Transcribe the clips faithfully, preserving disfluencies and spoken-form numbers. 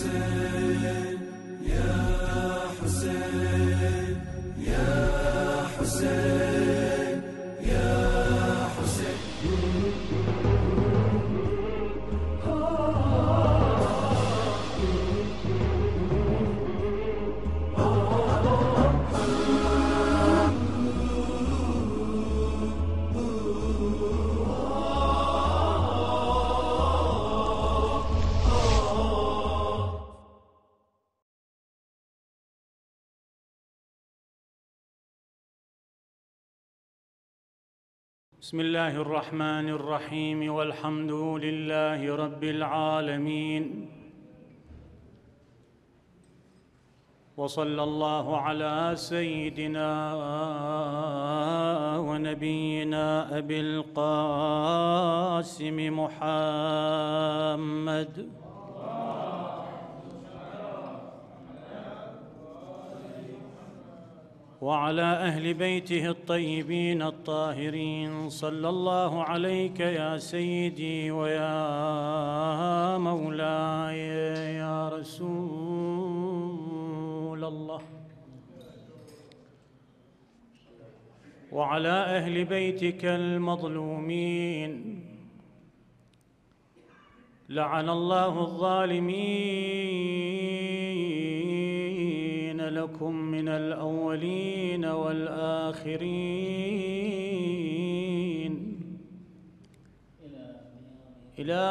حسين يا حسين يا حسين يا حسين. بسم الله الرحمن الرحيم، والحمد لله رب العالمين، وصلى الله على سيدنا ونبينا أبي القاسم محمد وعلى أهل بيته الطيبين الطاهرين. صلى الله عليك يا سيدي ويا مولاي يا رسول الله، وعلى أهل بيتك المظلومين. لعن الله الظالمين لكم من الأولين والآخرين إلى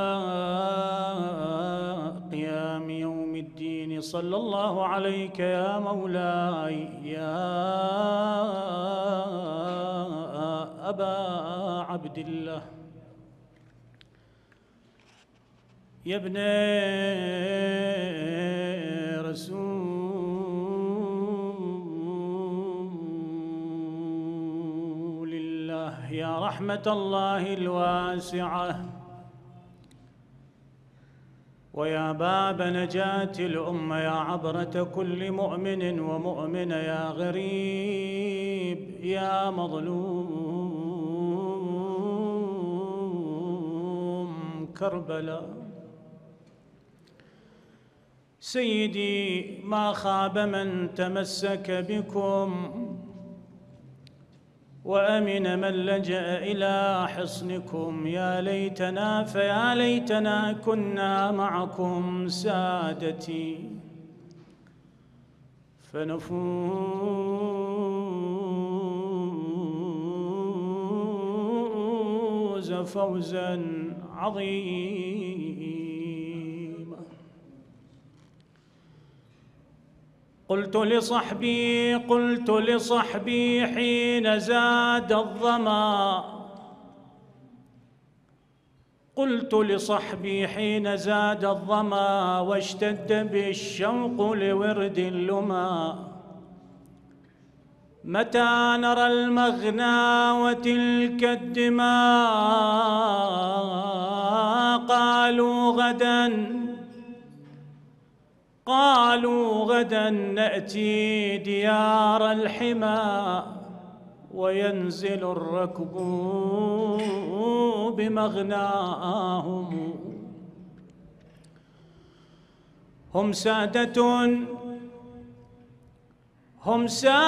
قيام يوم الدين. صلى الله عليك يا مولاي يا أبا عبد الله، يا ابن رسول الله، يا رحمة الله الواسعة، ويا باب نجاة الأمة، يا عبرة كل مؤمن ومؤمنة، يا غريب يا مظلوم كربلاء. سيدي ما خاب من تمسك بكم، وأمن من لجأ إلى حصنكم. يا ليتنا فيا ليتنا كنا معكم سادتي، فنفوز فوزا عظيما. قلت لصحبي قلت لصحبي حين زاد الظما، قلت لصحبي حين زاد الظما واشتد بالشوق لورد اللما، متى نرى المغنى وتلك الدماء؟ قالوا غدا قالوا غدا نأتي ديار الحمى، وينزل الركب بمغناهم. هم سادة هم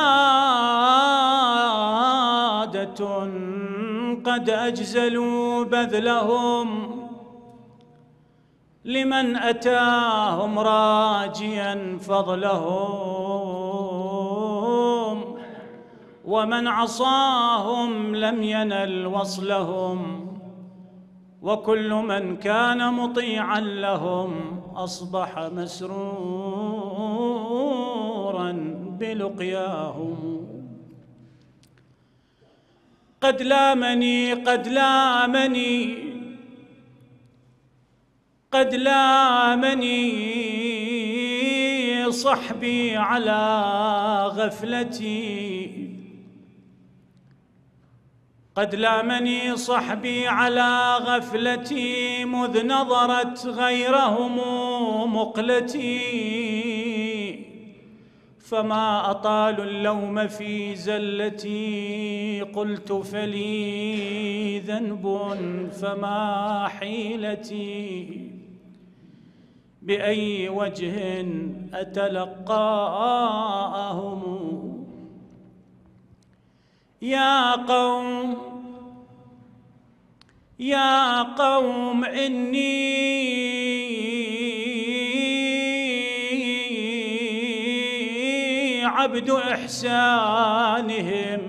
سادة قد أجزلوا بذلهم لمن أتاهم راجيا فضلهم، ومن عصاهم لم ينل وصلهم، وكل من كان مطيعا لهم أصبح مسرورا بلقياهم. قد لامني قد لامني قد لامني صحبي على غفلتي، قد لامني صحبي على غفلتي، مذ نظرت غيرهم مقلتي، فما أطالوا اللوم في زلتي. قلت فلي ذنب فما حيلتي بأي وجه أتلقاهم يا قوم يا قوم إني عبد إحسانهم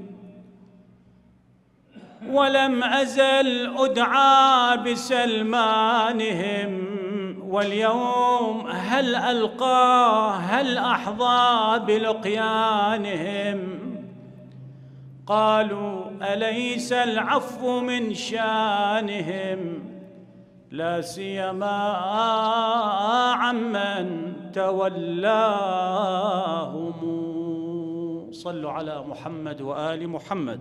ولم أزل أدعى بسلمانهم واليوم هل ألقى هل أحظى بلقيانهم قالوا أليس العفو من شانهم لا سيما عمن تولاهم. صلوا على محمد وآل محمد.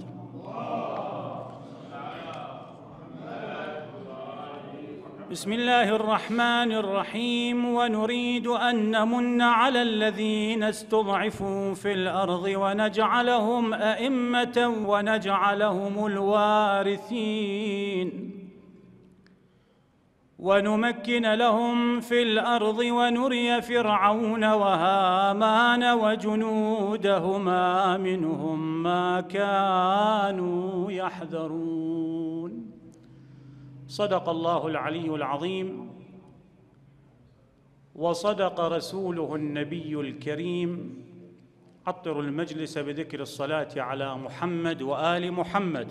بسم الله الرحمن الرحيم. ونريد أن نمن على الذين استضعفوا في الأرض ونجعلهم أئمة ونجعلهم الوارثين ونمكن لهم في الأرض ونري فرعون وهامان وجنودهما منهم ما كانوا يحذرون. صدق الله العلي العظيم وصدق رسوله النبي الكريم. عطروا المجلس بذكر الصلاة على محمد وآل محمد.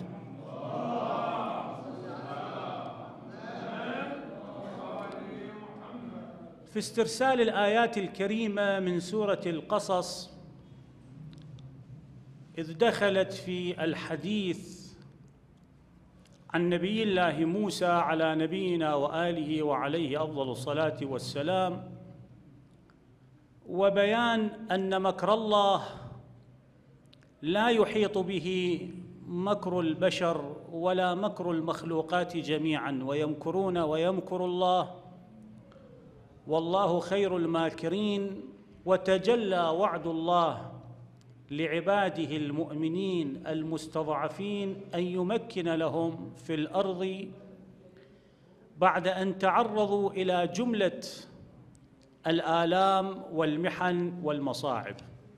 في استرسال الآيات الكريمة من سورة القصص إذ دخلت في الحديث عن نبي الله موسى على نبينا وآله وعليه أفضل الصلاة والسلام وبيان أن مكر الله لا يحيط به مكر البشر ولا مكر المخلوقات جميعاً ويمكرون ويمكر الله والله خير الماكرين. وتجلى وعد الله لعباده المؤمنين المستضعفين أن يمكن لهم في الأرض بعد أن تعرضوا إلى جملة الآلام والمحن والمصاعب.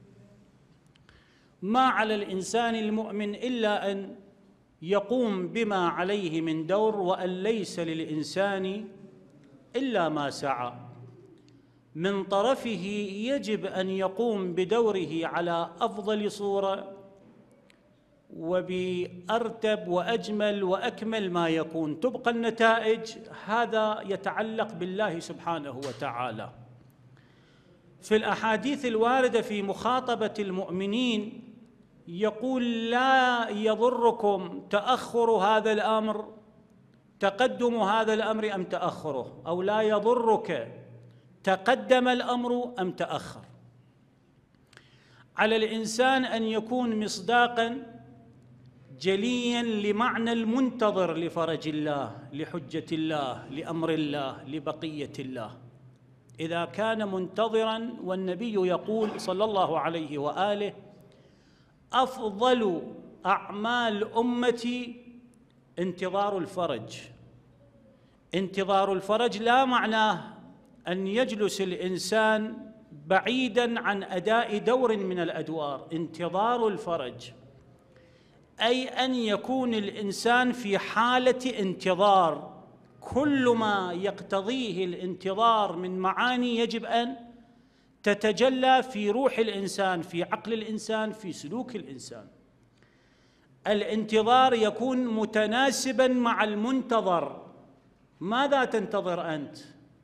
ما على الإنسان المؤمن إلا أن يقوم بما عليه من دور وأن ليس للإنسان إلا ما سعى. من طرفه يجب أن يقوم بدوره على أفضل صورة وبأرتب وأجمل وأكمل ما يكون. تبقى النتائج هذا يتعلق بالله سبحانه وتعالى. في الأحاديث الواردة في مخاطبة المؤمنين يقول لا يضركم تأخر هذا الأمر تقدم هذا الأمر أم تأخره، أو لا يضرك تقدم الأمر أم تأخر. على الإنسان أن يكون مصداقاً جلياً لمعنى المنتظر لفرج الله، لحجة الله، لأمر الله، لبقية الله. إذا كان منتظراً، والنبي يقول صلى الله عليه وآله أفضل أعمال أمتي انتظار الفرج. انتظار الفرج لا معناه أن يجلس الإنسان بعيداً عن أداء دور من الأدوار. انتظار الفرج أي أن يكون الإنسان في حالة انتظار. كل ما يقتضيه الانتظار من معاني يجب أن تتجلى في روح الإنسان، في عقل الإنسان، في سلوك الإنسان. الانتظار يكون متناسباً مع المنتظر. ماذا تنتظر أنت؟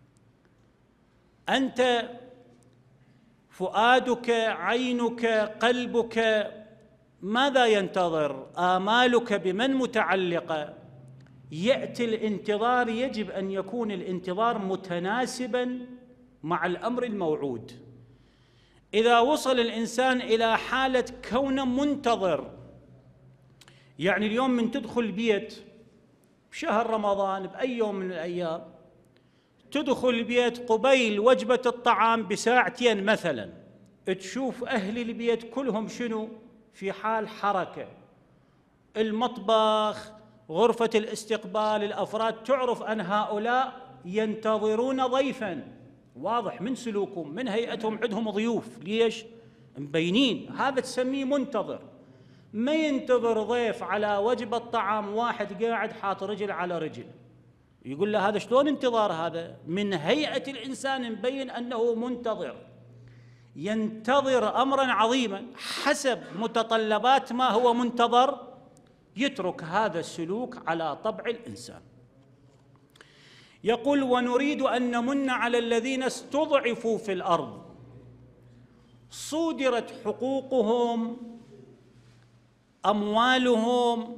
أنت فؤادك، عينك، قلبك ماذا ينتظر؟ آمالك بمن متعلقة؟ يأتي الانتظار، يجب أن يكون الانتظار متناسباً مع الأمر الموعود. إذا وصل الإنسان إلى حالة كونه منتظر، يعني اليوم من تدخل بيت بشهر رمضان بأي يوم من الأيام، تدخل البيت قبيل وجبة الطعام بساعتين مثلا، تشوف أهل البيت كلهم شنو؟ في حال حركة. المطبخ، غرفة الاستقبال، الأفراد، تعرف أن هؤلاء ينتظرون ضيفا. واضح من سلوكهم، من هيئتهم، عندهم ضيوف، ليش؟ مبينين. هذا تسميه منتظر. ما ينتظر ضيف على وجبة طعام واحد قاعد حاط رجل على رجل، يقول له هذا شلون انتظار؟ هذا من هيئة الإنسان مبين أنه منتظر، ينتظر أمرا عظيما حسب متطلبات ما هو منتظر، يترك هذا السلوك على طبع الإنسان. يقول ونريد أن نمن على الذين استضعفوا في الأرض، صودرت حقوقهم، أموالهم،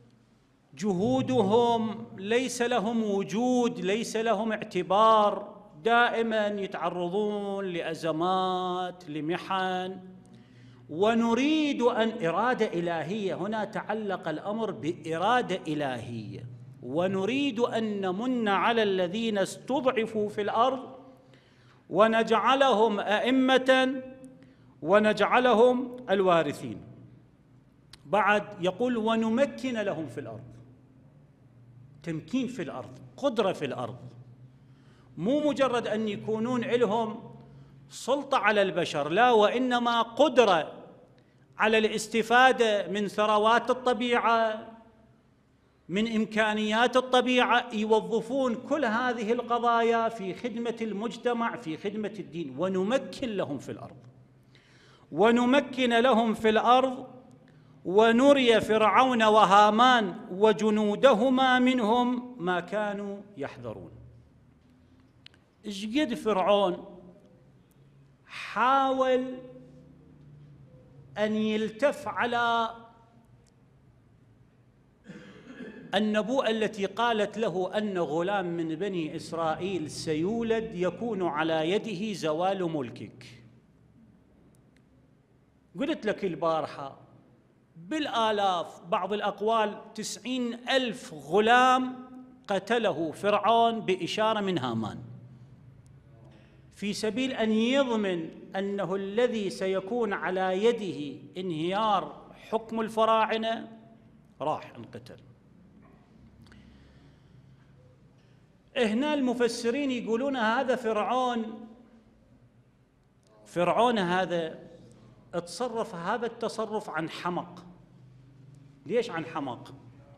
جهودهم، ليس لهم وجود، ليس لهم اعتبار، دائما يتعرضون لأزمات، لمحن. ونريد أن إرادة إلهية، هنا تعلق الأمر بإرادة إلهية. ونريد أن نمن على الذين استضعفوا في الأرض ونجعلهم أئمة ونجعلهم الوارثين. بعد يقول ونمكن لهم في الأرض، تمكين في الأرض، قدرة في الأرض، مو مجرد أن يكونون لهم سلطة على البشر، لا، وإنما قدرة على الاستفادة من ثروات الطبيعة، من إمكانيات الطبيعة، يوظفون كل هذه القضايا في خدمة المجتمع، في خدمة الدين. ونمكن لهم في الأرض، ونمكن لهم في الأرض ونري فرعون وهامان وجنودهما منهم ما كانوا يحذرون. إيش قد فرعون حاول أن يلتف على النبوءة التي قالت له أن غلام من بني إسرائيل سيولد يكون على يده زوال ملكك. قلت لك البارحة بالآلاف، بعض الأقوال تسعين ألف غلام قتله فرعون بإشارة من هامان، في سبيل أن يضمن أنه الذي سيكون على يده انهيار حكم الفراعنة راح انقتل. هنا المفسرين يقولون هذا فرعون فرعون هذا اتصرف هذا التصرف عن حمق. ليش عن حمق؟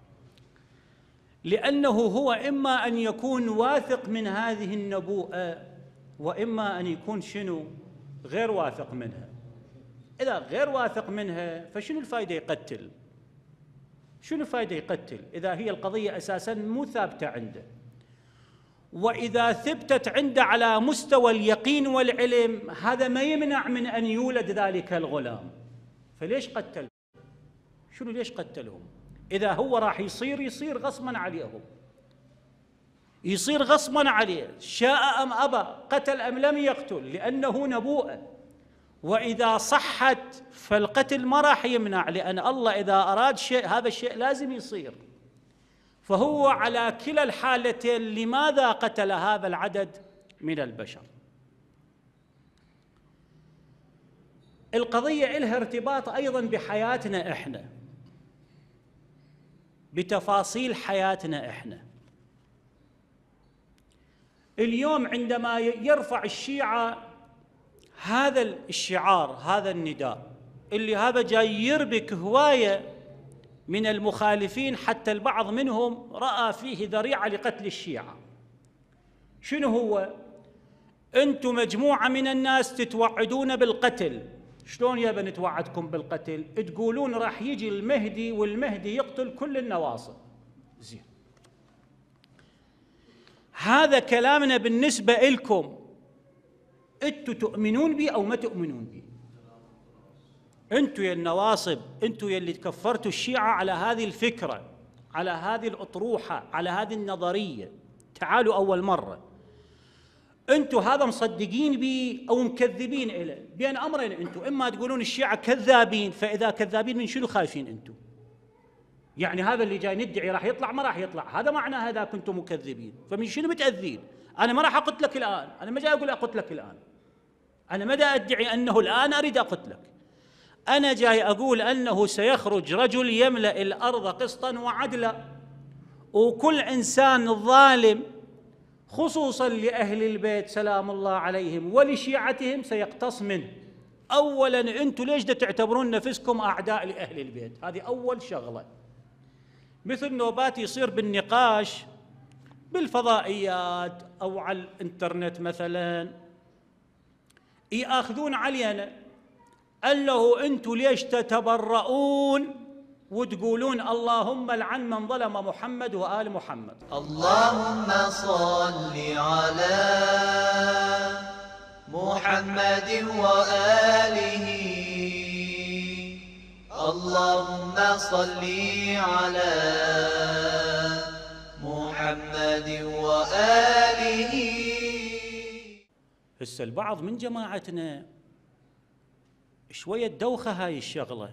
لأنه هو إما أن يكون واثق من هذه النبوءة، وإما أن يكون شنو؟ غير واثق منها. إذا غير واثق منها فشنو الفائدة يقتل؟ شنو الفائدة يقتل إذا هي القضية أساساً مو ثابتة عنده؟ وإذا ثبتت عنده على مستوى اليقين والعلم، هذا ما يمنع من أن يولد ذلك الغلام. فليش قتل؟ شنو ليش قتلهم؟ إذا هو راح يصير يصير غصباً عليهم، يصير غصباً عليه، شاء أم أبى، قتل أم لم يقتل، لأنه نبوءة. وإذا صحت فالقتل ما راح يمنع، لأن الله إذا أراد شيء هذا الشيء لازم يصير. فهو على كلا الحالتين لماذا قتل هذا العدد من البشر؟ القضية إلها ارتباط أيضاً بحياتنا إحنا، بتفاصيل حياتنا إحنا. اليوم عندما يرفع الشيعة هذا الشعار، هذا النداء اللي هذا جاي يربك هواية من المخالفين، حتى البعض منهم رأى فيه ذريعة لقتل الشيعة. شنو هو؟ أنتم مجموعة من الناس تتوعدون بالقتل. شلون يابا نتوعدكم بالقتل؟ تقولون راح يجي المهدي والمهدي يقتل كل النواصب. زين، هذا كلامنا بالنسبة لكم، أنتم تؤمنون به أو ما تؤمنون به؟ أنتم يا النواصب، أنتم يا اللي تكفرتوا الشيعة على هذه الفكرة، على هذه الأطروحة، على هذه النظرية، تعالوا أول مرة. أنتم هذا مصدقين به أو مكذبين إله؟ بين أمرين أنتم، إما تقولون الشيعة كذابين، فإذا كذابين من شنو خايفين أنتم؟ يعني هذا اللي جاي ندعي راح يطلع ما راح يطلع، هذا معنى هذا كنتم مكذبين، فمن شنو متأذين؟ أنا ما راح أقتلك الآن، أنا ما جاي أقول أقتلك الآن، أنا ما دا أدعي أنه الآن أريد أقتلك، أنا جاي أقول أنه سيخرج رجل يملأ الأرض قسطا وعدلا، وكل إنسان ظالم خصوصا لأهل البيت سلام الله عليهم ولشيعتهم سيقتص منه. أولا أنتم ليش دا تعتبرون نفسكم أعداء لأهل البيت؟ هذه أول شغلة. مثل نوبات يصير بالنقاش بالفضائيات أو على الإنترنت مثلا، يأخذون علينا قال له أنتم ليش تتبرؤون وتقولون اللهم لعن من ظلم محمد وآل محمد. اللهم صل على محمد وآله، اللهم صل على محمد وآله. هسه البعض من جماعتنا شوية دوخة هاي الشغلة،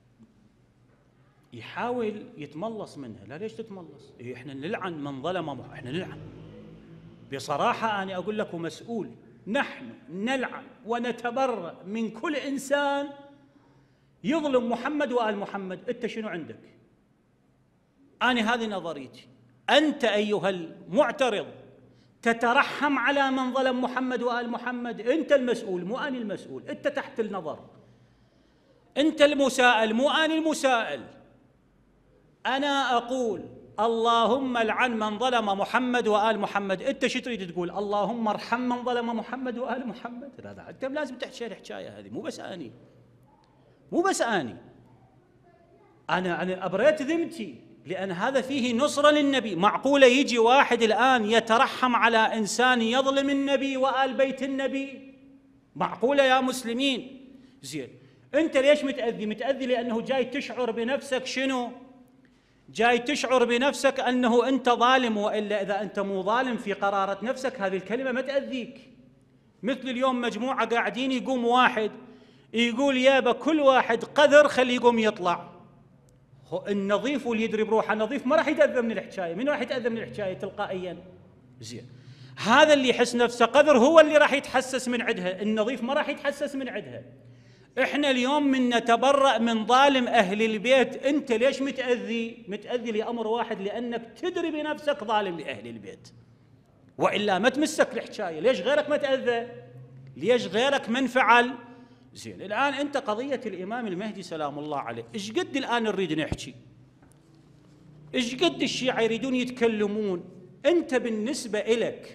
يحاول يتملص منها. لا ليش تتملص؟ إيه احنا نلعن من ظلم محمد، احنا نلعن بصراحة. أنا أقول لك مسؤول، نحن نلعن ونتبرأ من كل إنسان يظلم محمد وآل محمد. أنت شنو عندك؟ أنا هذه نظريتي. أنت أيها المعترض تترحم على من ظلم محمد وآل محمد، أنت المسؤول مو أنا المسؤول. أنت تحت النظر، أنت المسائل مو أنا المسائل. أنا أقول اللهم لعن من ظلم محمد وآل محمد، أنت شو تريد تقول؟ اللهم ارحم من ظلم محمد وآل محمد. لا أنت لازم تحكي الحكاية هذه، مو بس أني مو بس أني أنا أنا أبريت ذمتي، لأن هذا فيه نصرة للنبي. معقولة يجي واحد الآن يترحم على إنسان يظلم النبي وآل بيت النبي؟ معقولة يا مسلمين؟ زين، أنت ليش متأذي؟ متأذي لأنه جاي تشعر بنفسك شنو؟ جاي تشعر بنفسك أنه أنت ظالم، وإلا إذا أنت مو ظالم في قرارة نفسك هذه الكلمة ما تأذيك. مثل اليوم مجموعة قاعدين، يقوم واحد يقول يابا كل واحد قذر خليه يقوم يطلع. النظيف واللي يدري بروحه نظيف ما راح يتأذى من الحكاية. من راح يتأذى من الحكاية تلقائيا؟ زين، هذا اللي يحس نفسه قذر هو اللي راح يتحسس من عدها، النظيف ما راح يتحسس من عدها. احنا اليوم من نتبرأ من ظالم أهل البيت. أنت ليش متأذي؟ متأذي لأمر واحد، لأنك تدري بنفسك ظالم لأهل البيت، وإلا ما تمسك الحكاية. ليش غيرك ما تأذى؟ ليش غيرك من فعل؟ زين، الآن أنت قضية الإمام المهدي سلام الله عليه، إيش قد الآن نريد نحكي؟ إيش قد الشيعة يريدون يتكلمون؟ أنت بالنسبة إلك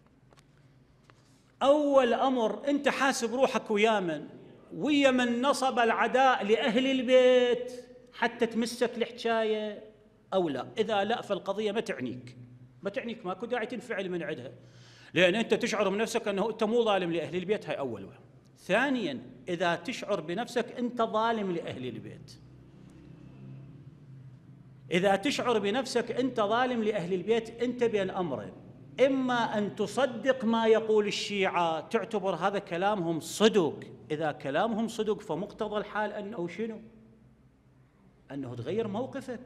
أول أمر أنت حاسب روحك ويا من؟ ويا من نصب العداء لأهل البيت حتى تمسك الحكاية أو لا؟ إذا لا فالقضية ما تعنيك، ما تعنيك، ماكو داعي تنفعل من عندها، لأن أنت تشعر بنفسك أنه أنت مو ظالم لأهل البيت. هاي أول واحد. ثانياً، إذا تشعر بنفسك أنت ظالم لأهل البيت، إذا تشعر بنفسك أنت ظالم لأهل البيت، أنت بين أمرين: إما أن تصدق ما يقول الشيعة، تعتبر هذا كلامهم صدق. إذا كلامهم صدق فمقتضى الحال أنه شنو؟ أنه تغير موقفك.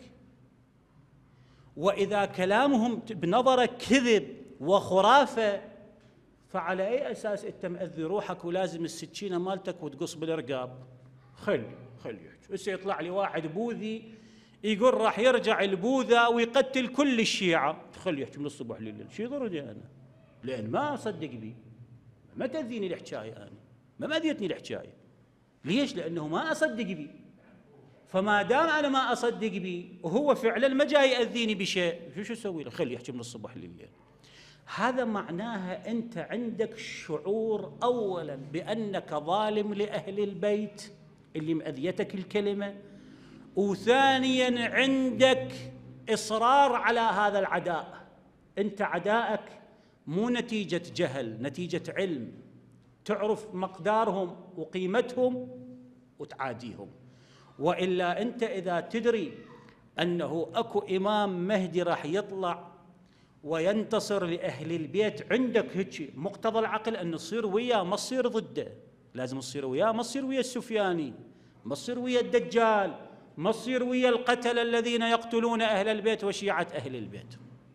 وإذا كلامهم بنظرك كذب وخرافة، فعلى أي أساس أنت مأذي روحك ولازم السكينة مالتك وتقص بالرقاب؟ خلي خلي هسه يطلع لي واحد بوذي يقول راح يرجع البوذا ويقتل كل الشيعة، خلي يحكي من الصبح لليل، شو يضرني أنا؟ لأن ما أصدق بي، ما تأذيني الحكاية، أنا ما مأذيتني الحكاية. ليش؟ لأنه ما أصدق بي. فما دام أنا ما أصدق بي وهو فعلا ما جاي يأذيني بشيء، شو شو أسوي له؟ خلي يحكي من الصبح لليل. هذا معناها أنت عندك شعور أولا بأنك ظالم لأهل البيت اللي مأذيتك الكلمة، وثانيا عندك إصرار على هذا العداء. أنت عدائك مو نتيجة جهل، نتيجة علم، تعرف مقدارهم وقيمتهم وتعاديهم. وإلا أنت إذا تدري أنه أكو إمام مهدي راح يطلع وينتصر لأهل البيت، عندك هيك مقتضى العقل أن تصير وياه، ما تصير ضده. لازم تصير وياه، ما تصير ويا السفياني، ما تصير ويا الدجال، ما تصير ويا القتلة الذين يقتلون أهل البيت وشيعة أهل البيت.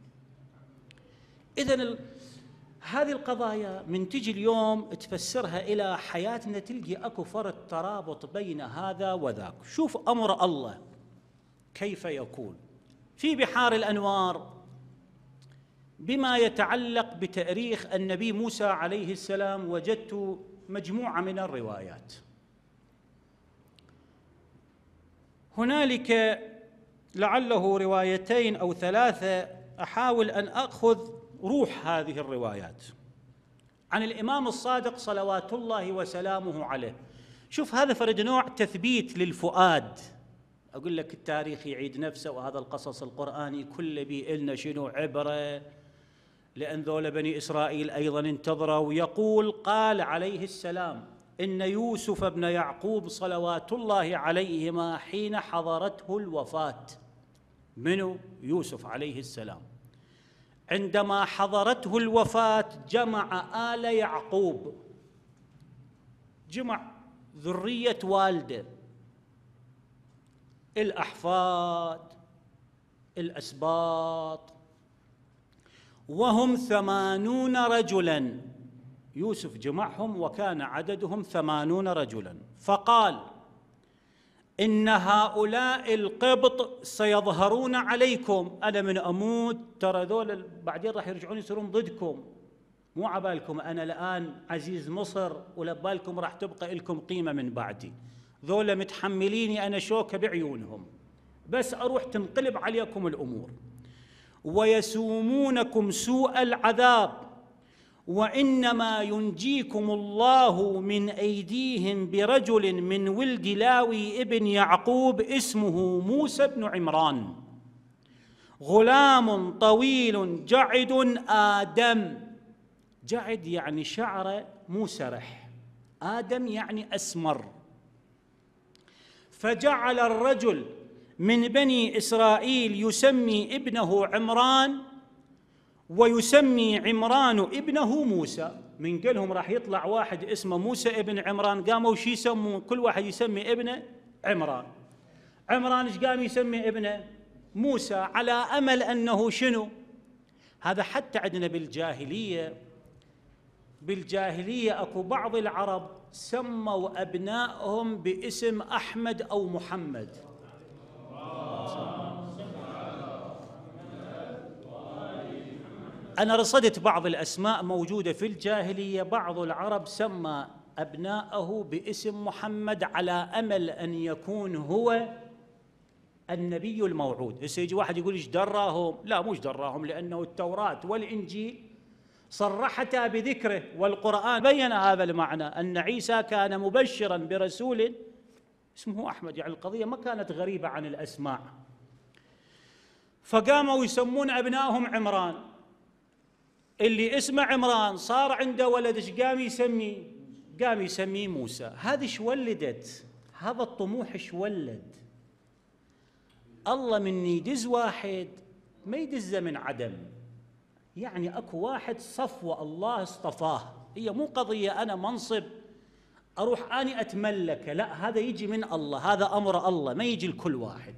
إذن ال... هذه القضايا من تجي اليوم تفسرها إلى حياتنا تلقي أكو فرق ترابط بين هذا وذاك. شوف أمر الله كيف يكون في بحار الأنوار. بما يتعلق بتاريخ النبي موسى عليه السلام وجدت مجموعة من الروايات. هنالك لعله روايتين أو ثلاثة أحاول أن أخذ روح هذه الروايات عن الإمام الصادق صلوات الله وسلامه عليه. شوف، هذا فرد نوع تثبيت للفؤاد. أقول لك التاريخ يعيد نفسه، وهذا القصص القرآني كله بيئلنا شنو عبرة، لأن ذول بني إسرائيل أيضا انتظروا. يقول قال عليه السلام إن يوسف بن يعقوب صلوات الله عليهما حين حضرته الوفاة، منو؟ يوسف عليه السلام. عندما حضرته الوفاة جمع آل يعقوب، جمع ذرية والده، الأحفاد، الأسباط، وهم ثمانون رجلاً. يوسف جمعهم وكان عددهم ثمانون رجلاً، فقال إن هؤلاء القبط سيظهرون عليكم، أنا من أموت ترى ذول بعدين راح يرجعون يصيرون ضدكم، مو عبالكم أنا الآن عزيز مصر ولبالكم راح تبقى لكم قيمة من بعدي، ذول متحمليني أنا شوكة بعيونهم، بس أروح تنقلب عليكم الأمور، ويسومونكم سوء العذاب، وإنما ينجيكم الله من أيديهم برجل من ولد لاوي ابن يعقوب اسمه موسى بن عمران، غلام طويل جعد آدم. جعد يعني شعره مو سرح، آدم يعني أسمر. فجعل الرجل من بني إسرائيل يسمي ابنه عمران ويسمي عمران ابنه موسى. من قالهم راح يطلع واحد اسمه موسى ابن عمران، قاموا شي يسمون كل واحد يسمي ابنه عمران. عمران ايش قام يسمي ابنه؟ موسى، على أمل أنه شنو؟ هذا حتى عندنا بالجاهلية، بالجاهلية أكو بعض العرب سموا أبنائهم باسم أحمد أو محمد. أنا رصدت بعض الأسماء موجودة في الجاهلية، بعض العرب سمى أبناءه باسم محمد على أمل أن يكون هو النبي الموعود. هسه يجي واحد يقول ايش دراهم؟ لا مش دراهم، لأنه التوراة والإنجيل صرحتا بذكره، والقرآن بين هذا المعنى أن عيسى كان مبشرا برسول اسمه أحمد، يعني القضية ما كانت غريبة عن الأسماء. فقاموا يسمون أبنائهم عمران، اللي اسمه عمران صار عنده ولد ايش قام يسميه؟ قام يسميه موسى. هذه ايش ولدت؟ هذا الطموح ايش ولد؟ الله من يدز واحد ما يدزه من عدم، يعني اكو واحد صفوة الله اصطفاه، هي مو قضية انا منصب اروح اني اتملكه، لا هذا يجي من الله، هذا امر الله ما يجي لكل واحد.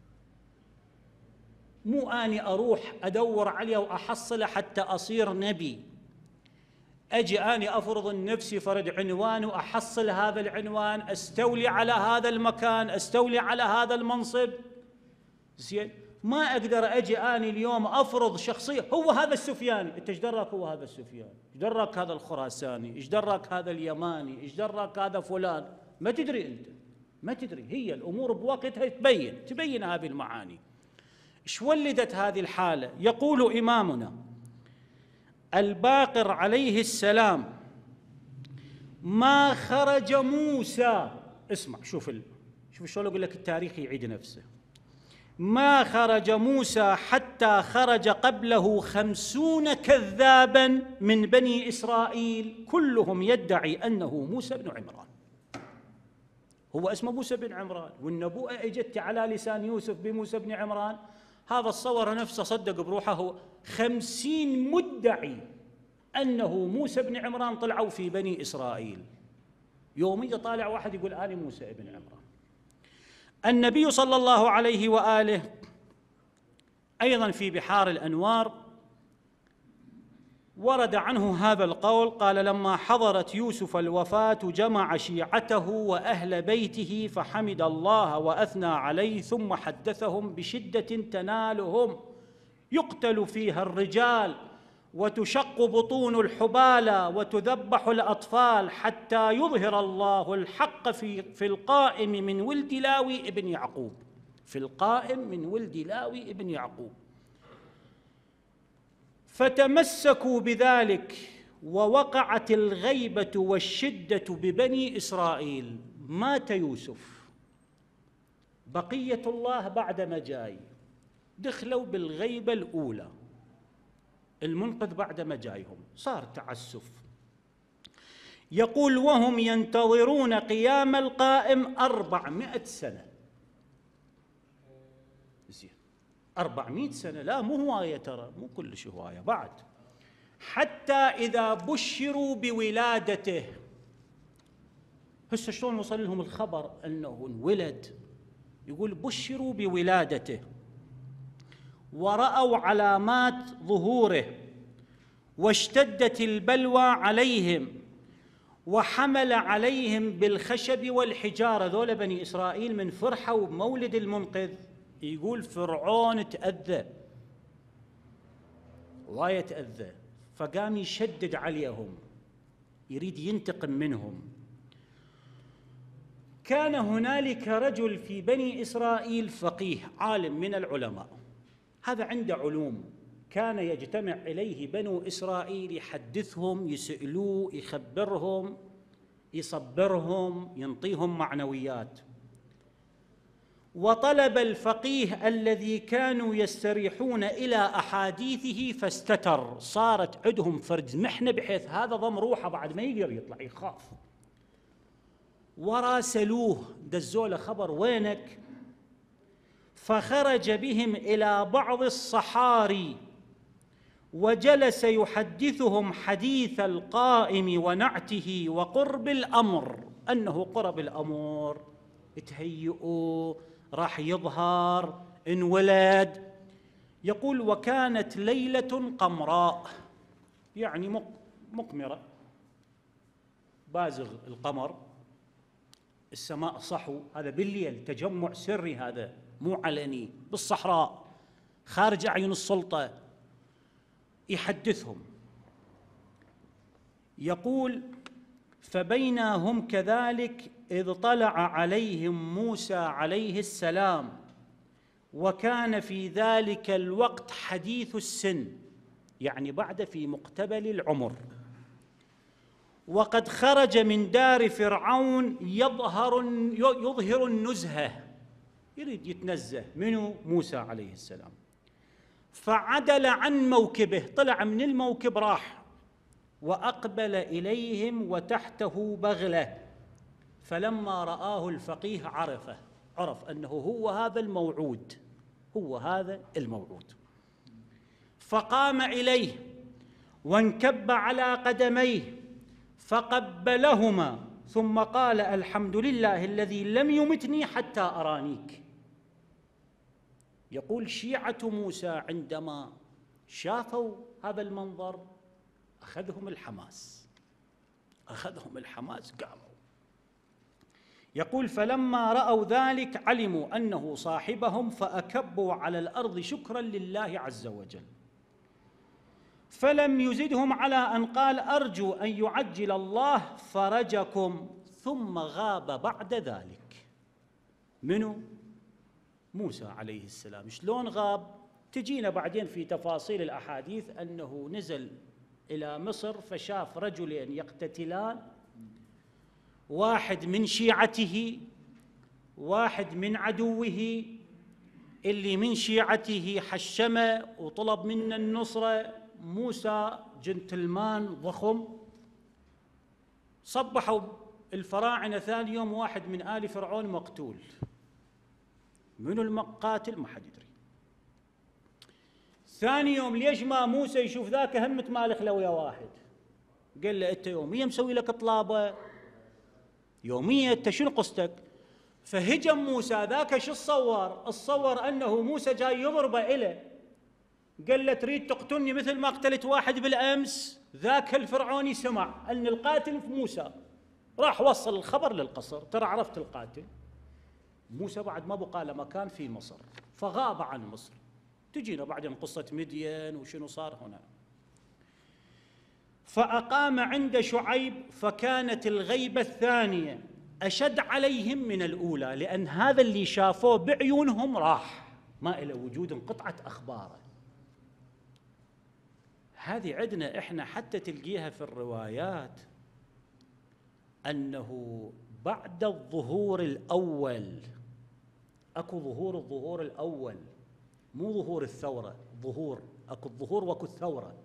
مو اني اروح ادور عليه واحصله حتى اصير نبي، اجي اني افرض نفسي فرد عنوان واحصل هذا العنوان، استولي على هذا المكان، استولي على هذا المنصب. زين، ما اقدر اجي اني اليوم افرض شخصيه، هو هذا السفياني، انت ايش دراك هو هذا السفياني؟ ايش دراك هذا الخراساني؟ ايش دراك هذا اليماني؟ ايش دراك هذا فلان؟ ما تدري انت، ما تدري. هي الامور بوقتها تبين تبين هذه المعاني. ايش ولدت هذه الحالة؟ يقول إمامنا الباقر عليه السلام ما خرج موسى، اسمع شوف ال... شوف شلون أقول لك التاريخ يعيد نفسه. ما خرج موسى حتى خرج قبله خمسون كذابا من بني إسرائيل كلهم يدعي أنه موسى بن عمران. هو اسمه موسى بن عمران، والنبوءة اجت على لسان يوسف بموسى بن عمران. هذا الصور نفسه صدق بروحه خمسين مدعي أنه موسى بن عمران طلعوا في بني إسرائيل. يوميا طالع واحد يقول أنا موسى بن عمران. النبي صلى الله عليه وآله أيضا في بحار الأنوار ورد عنه هذا القول، قال لما حضرت يوسف الوفاة جمع شيعته وأهل بيته فحمد الله وأثنى عليه ثم حدثهم بشدة تنالهم يقتل فيها الرجال وتشق بطون الحبالى وتذبح الأطفال حتى يظهر الله الحق في في القائم من ولد لاوي ابن يعقوب، في القائم من ولد لاوي ابن يعقوب. فتمسكوا بذلك ووقعت الغيبة والشدة ببني إسرائيل. مات يوسف، بقية الله بعد ما جاي، دخلوا بالغيبة الأولى، المنقذ بعد ما جايهم، صار تعسف. يقول وهم ينتظرون قيام القائم أربعمائة سنة. زين، أربعمائة سنة، لا مو هواية ترى، مو كلش هواية بعد. حتى إذا بشروا بولادته، هسه شلون وصل لهم الخبر أنه انولد؟ يقول بشروا بولادته ورأوا علامات ظهوره واشتدت البلوى عليهم وحمل عليهم بالخشب والحجارة. ذولا بني إسرائيل من فرحوا بمولد المنقذ، يقول فرعون تأذى وايد تأذى، فقام يشدد عليهم، يريد ينتقم منهم. كان هنالك رجل في بني إسرائيل فقيه عالم من العلماء، هذا عنده علوم، كان يجتمع إليه بنو إسرائيل يحدثهم، يسألوه، يخبرهم، يصبرهم، ينطيهم معنويات. وطلب الفقيه الذي كانوا يستريحون إلى أحاديثه فاستتر، صارت عندهم فرد محنة بحيث هذا ضم روحه بعد ما يقدر يطلع، يخاف. وراسلوه، دزوا له خبر وينك؟ فخرج بهم إلى بعض الصحاري وجلس يحدثهم حديث القائم ونعته وقرب الأمر، أنه قرب الأمر، تهيئوا، راح يظهر، انولد. يقول وكانت ليلة قمراء، يعني مقمرة، بازغ القمر، السماء صحو، هذا بالليل، تجمع سري، هذا مو علني، بالصحراء خارج أعين السلطة، يحدثهم. يقول فبينا هم كذلك إذ طلع عليهم موسى عليه السلام، وكان في ذلك الوقت حديث السن، يعني بعد في مقتبل العمر، وقد خرج من دار فرعون يظهر يظهر النزهة، يريد يتنزه، منه موسى عليه السلام. فعدل عن موكبه، طلع من الموكب راح، وأقبل إليهم وتحته بغلة، فلما رآه الفقيه عرفه، عرف أنه هو هذا الموعود، هو هذا الموعود. فقام إليه وانكب على قدميه فقبلهما، ثم قال الحمد لله الذي لم يمتني حتى أرانيك. يقول شيعة موسى عندما شافوا هذا المنظر أخذهم الحماس، أخذهم الحماس قاموا. يقول فلما رأوا ذلك علموا أنه صاحبهم فأكبوا على الأرض شكرا لله عز وجل، فلم يزدهم على أن قال أرجو أن يعجل الله فرجكم، ثم غاب بعد ذلك. منو؟ موسى عليه السلام. شلون غاب؟ تجينا بعدين في تفاصيل الأحاديث أنه نزل إلى مصر فشاف رجلين يقتتلان، واحد من شيعته واحد من عدوه، اللي من شيعته حشمه وطلب منا النصرة، موسى جنتلمان ضخم، صبحوا الفراعنة ثاني يوم واحد من آل فرعون مقتول. منو المقاتل؟ ما حد يدري. ثاني يوم ليش ما موسى يشوف ذاك همت مالك لو يا واحد، قال له انت يوميا مسوي لك طلابه يوميا، انت شنو قصتك؟ فهجم موسى، ذاك شو تصور؟ تصور انه موسى جاي يضربه إله، قال له تريد تقتلني مثل ما قتلت واحد بالامس؟ ذاك الفرعوني سمع ان القاتل في موسى، راح وصل الخبر للقصر، ترى عرفت القاتل. موسى بعد ما بقى له مكان في مصر فغاب عن مصر. تجينا بعدين قصة مدين وشنو صار هنا. فأقام عند شعيب، فكانت الغيبة الثانية أشد عليهم من الأولى، لأن هذا اللي شافوه بعيونهم راح، ما إلى وجود، انقطعت أخباره. هذه عندنا إحنا حتى تلقيها في الروايات أنه بعد الظهور الأول، أكو ظهور، الظهور الأول مو ظهور الثورة، ظهور، أكو الظهور وأكو الثورة،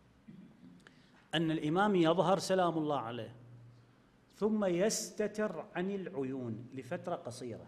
أن الإمام يظهر سلام الله عليه ثم يستتر عن العيون لفترة قصيرة.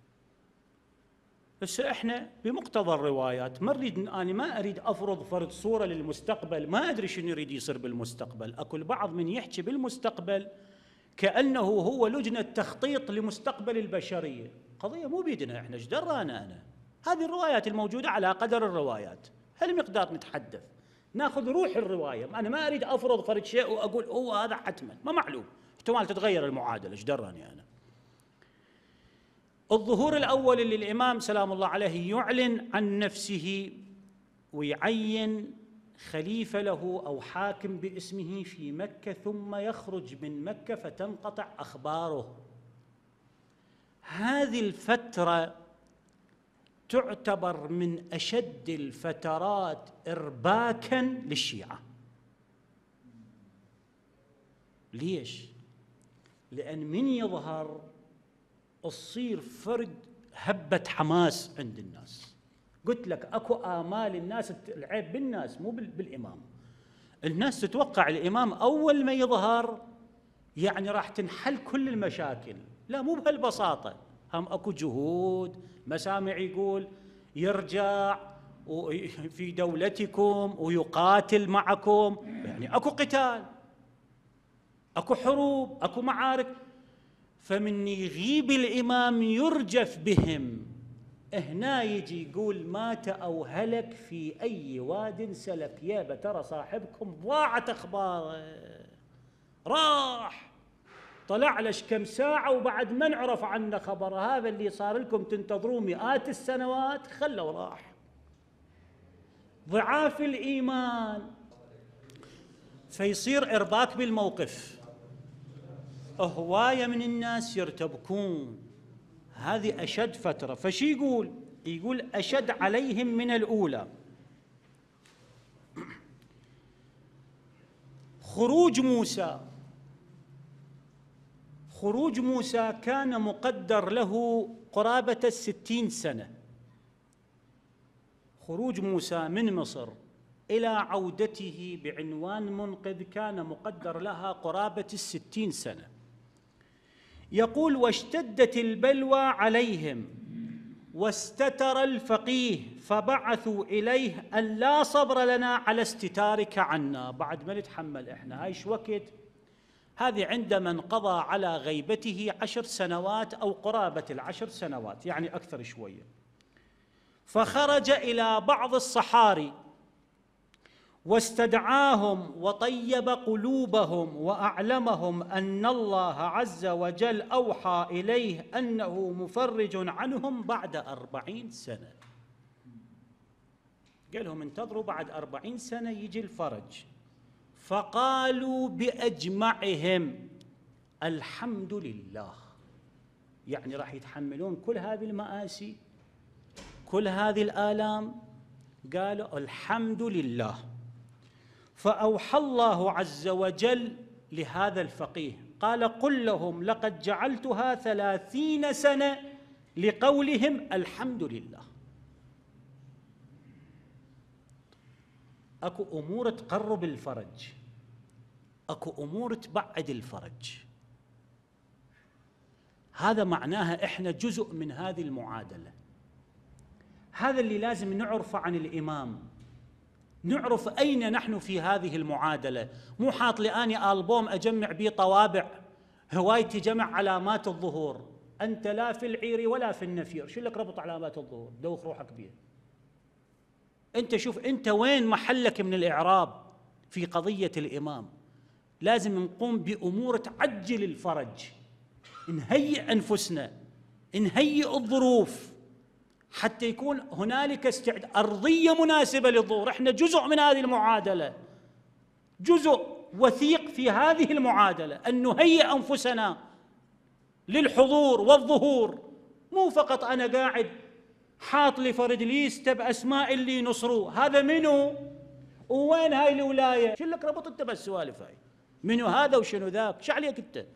بس إحنا بمقتضى الروايات ما نريد، أنا ما أريد أفرض فرض صورة للمستقبل، ما أدري شنو يريد يصير بالمستقبل. أكو البعض من يحكي بالمستقبل كأنه هو لجنة تخطيط لمستقبل البشرية. قضية مو بيدنا إحنا، ايش درانا أنا؟ هذه الروايات الموجودة على قدر الروايات، هالمقدار نتحدث، ناخذ روح الرواية. أنا ما أريد أفرض فرض شيء وأقول هو هذا حتما، ما معلوم، احتمال تتغير المعادلة، ايش دراني أنا؟ الظهور الأول اللي الإمام سلام الله عليه يعلن عن نفسه ويعين خليفة له أو حاكم باسمه في مكة، ثم يخرج من مكة فتنقطع أخباره. هذه الفترة تعتبر من أشد الفترات إرباكاً للشيعة. ليش؟ لأن من يظهر تصير فرد هبة حماس عند الناس. قلت لك أكو آمال الناس، العيب بالناس مو بالإمام. الناس تتوقع الإمام أول ما يظهر يعني راح تنحل كل المشاكل، لا مو بهالبساطة. هم أكو جهود، مسامع يقول يرجع في دولتكم ويقاتل معكم، يعني أكو قتال، أكو حروب، أكو معارك. فمن يغيب الإمام يرجف بهم، هنا يجي يقول مات أو هلك في أي واد سلك، يابا ترى صاحبكم ضاعت أخباره، راح طلع لش كم ساعة وبعد ما نعرف عنه خبر. هذا اللي صار لكم تنتظروه مئات السنوات خلوا راح. ضعاف الإيمان، فيصير إرباك بالموقف، هواية من الناس يرتبكون. هذه أشد فترة. فشي يقول؟ يقول أشد عليهم من الأولى. خروج موسى، خروج موسى كان مقدر له قرابة الستين سنة. خروج موسى من مصر إلى عودته بعنوان منقذ كان مقدر لها قرابة الستين سنة. يقول واشتدت البلوى عليهم واستتر الفقيه فبعثوا إليه أن لا صبر لنا على استتارك عنا. بعد ما نتحمل إحنا هايش وقت، هذه عندما انقضى على غيبته عشر سنوات أو قرابة العشر سنوات، يعني أكثر شوية. فخرج إلى بعض الصحاري واستدعاهم وطيب قلوبهم وأعلمهم أن الله عز وجل أوحى إليه أنه مفرج عنهم بعد أربعين سنة. قال لهم انتظروا بعد أربعين سنة يجي الفرج. فقالوا بأجمعهم الحمد لله، يعني راح يتحملون كل هذه المآسي، كل هذه الآلام، قالوا الحمد لله. فأوحى الله عز وجل لهذا الفقيه قال قل لهم لقد جعلتها ثلاثين سنة لقولهم الحمد لله. أكو أمور تقرب الفرج، أكو أمور تبعد الفرج. هذا معناها إحنا جزء من هذه المعادلة. هذا اللي لازم نعرفه عن الإمام، نعرف أين نحن في هذه المعادلة. مو حاط لي أني ألبوم أجمع بيه طوابع، هوايتي جمع علامات الظهور. أنت لا في العير ولا في النفير، شو لك ربط علامات الظهور؟ دوخ روحك بيه. أنت شوف أنت وين محلك من الإعراب في قضية الإمام. لازم نقوم بأمور تعجل الفرج، نهيئ أنفسنا، نهيئ الظروف حتى يكون هنالك استعداد، أرضية مناسبة للظهور. إحنا جزء من هذه المعادلة، جزء وثيق في هذه المعادلة، أن نهيئ أنفسنا للحضور والظهور، مو فقط أنا قاعد حاط لي فرد ليستة بأسماء اللي نصروا، هذا منو؟ وين هاي الولاية؟ شو لك ربط أنت بالسوالف هاي؟ منو هذا وشنو ذاك؟ شو عليك أنت؟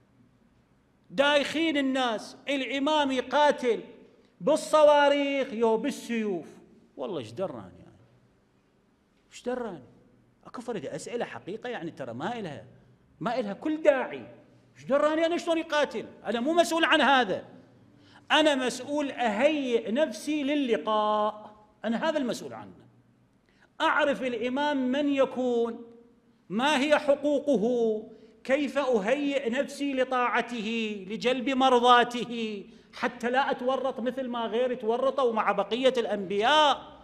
دايخين الناس، الإمام يقاتل بالصواريخ يو بالسيوف، والله ايش دراني يعني؟ ايش دراني؟ اكو فرد اسئله حقيقه يعني ترى ما إلها ما إلها كل داعي. ايش دراني انا شلون يقاتل؟ انا مو مسؤول عن هذا، انا مسؤول اهيئ نفسي للقاء، انا هذا المسؤول عنه. اعرف الامام من يكون، ما هي حقوقه، كيف اهيئ نفسي لطاعته لجلب مرضاته حتى لا اتورط مثل ما غيري تورطوا مع بقيه الانبياء.